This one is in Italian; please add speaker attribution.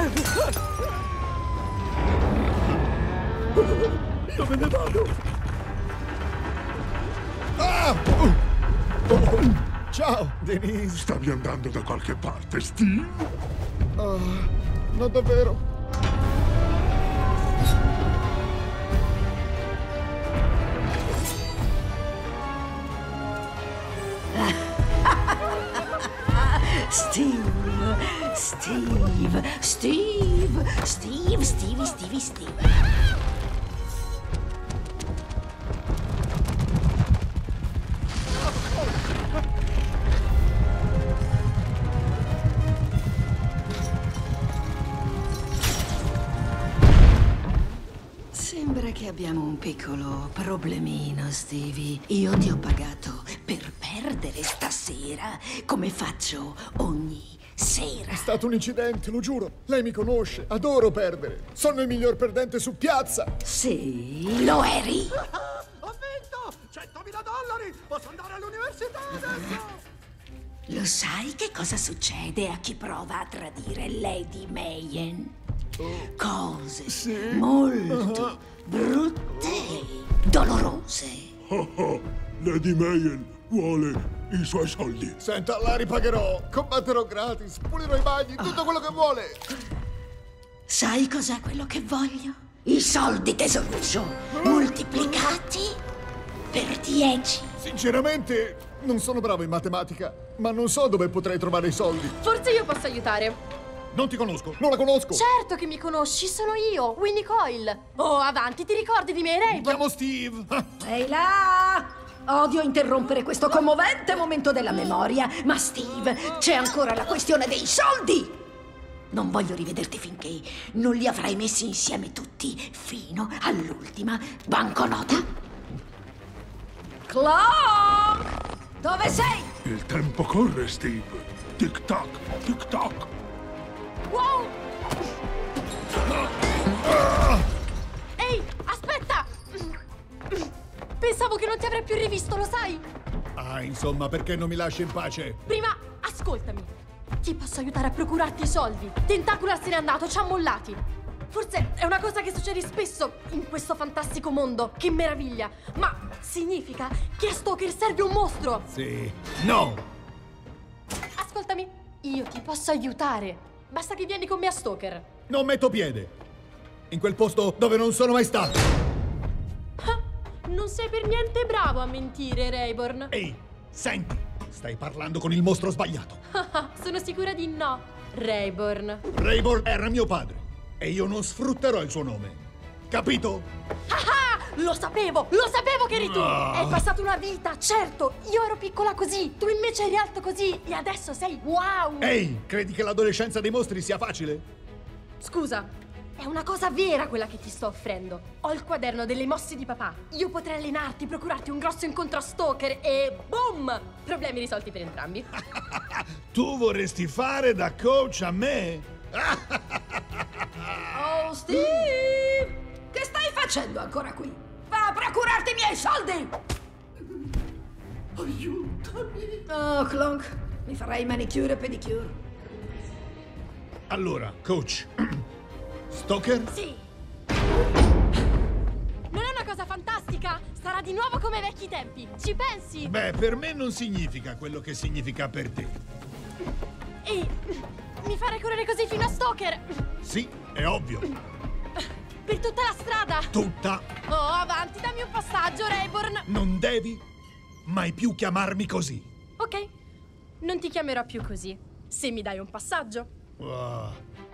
Speaker 1: Io me ne vado!
Speaker 2: Ciao, Denise!
Speaker 1: Stavi andando da qualche parte, Steve?
Speaker 2: Non davvero.
Speaker 3: Steve. Sembra che abbiamo un piccolo problemino, Stevie. Io ti ho pagato per perdere stasera, come faccio ogni sera.
Speaker 2: È stato un incidente, lo giuro. Lei mi conosce, adoro perdere. Sono il miglior perdente su piazza.
Speaker 3: Sì, lo eri.
Speaker 4: Ho vinto! $100.000! Posso andare all'università adesso!
Speaker 3: Lo sai che cosa succede a chi prova a tradire Lady Mayhem? Cose molto brutte, dolorose.
Speaker 1: Lady Mayhem vuole i suoi soldi.
Speaker 2: Senta, la ripagherò. Combatterò gratis, pulirò i bagni, tutto quello che vuole.
Speaker 3: Sai cos'è quello che voglio? I soldi, tesoruccio, moltiplicati per 10.
Speaker 2: Sinceramente, non sono bravo in matematica, ma non so dove potrei trovare i soldi.
Speaker 5: Forse io posso aiutare.
Speaker 2: Non ti conosco, non la conosco.
Speaker 5: Certo che mi conosci, sono io, Winnie Coyle. Oh, avanti, ti ricordi di me,
Speaker 2: Mi
Speaker 5: Rainbow?
Speaker 2: chiamo Steve.
Speaker 3: Ehi là! Odio interrompere questo commovente momento della memoria, ma Steve, c'è ancora la questione dei soldi! Non voglio rivederti finché non li avrai messi insieme tutti, fino all'ultima banconota. Clark! Dove sei?
Speaker 1: Il tempo corre, Steve. Tic tac, tic tac.
Speaker 5: Wow! Ehi, aspetta! Pensavo che non ti avrei più rivisto, lo sai?
Speaker 2: Insomma, perché non mi lasci in pace?
Speaker 5: Prima, ascoltami. Ti posso aiutare a procurarti i soldi. Tentacular se n'è andato, ci ha mollati. Forse è una cosa che succede spesso in questo fantastico mondo. Che meraviglia! Ma significa che a Stoker serve un mostro.
Speaker 2: Sì. No!
Speaker 5: Ascoltami, io ti posso aiutare. Basta che vieni con me a Stoker.
Speaker 2: Non metto piede. In quel posto dove non sono mai stato.
Speaker 5: Non sei per niente bravo a mentire, Rayborn.
Speaker 2: Ehi, senti. Stai parlando con il mostro sbagliato.
Speaker 5: Sono sicura di no, Rayborn.
Speaker 2: Rayborn era mio padre. E io non sfrutterò il suo nome. Capito?
Speaker 5: Lo sapevo che eri tu! È passata una vita, certo! Io ero piccola così, tu invece eri alto così e adesso sei wow!
Speaker 2: Ehi, credi che l'adolescenza dei mostri sia facile?
Speaker 5: Scusa, è una cosa vera quella che ti sto offrendo. Ho il quaderno delle mosse di papà. Io potrei allenarti, procurarti un grosso incontro a Stoker e boom! Problemi risolti per entrambi.
Speaker 2: Tu vorresti fare da coach a me?
Speaker 3: Oh, Steve! Che stai facendo ancora qui? Va a procurarti i miei soldi!
Speaker 1: Aiutami.
Speaker 3: Oh, Clonk, mi farai manicure e pedicure.
Speaker 2: Allora, coach. Stoker?
Speaker 5: Sì! Non è una cosa fantastica? Sarà di nuovo come ai vecchi tempi. Ci pensi?
Speaker 2: Beh, per me non significa quello che significa per te.
Speaker 5: Ehi, mi farai correre così fino a Stoker?
Speaker 2: Sì, è ovvio.
Speaker 5: Per tutta la strada?
Speaker 2: Tutta.
Speaker 5: Oh, avanti, dammi un passaggio, Rayborn.
Speaker 2: Non devi mai più chiamarmi così.
Speaker 5: Ok, non ti chiamerò più così, se mi dai un passaggio.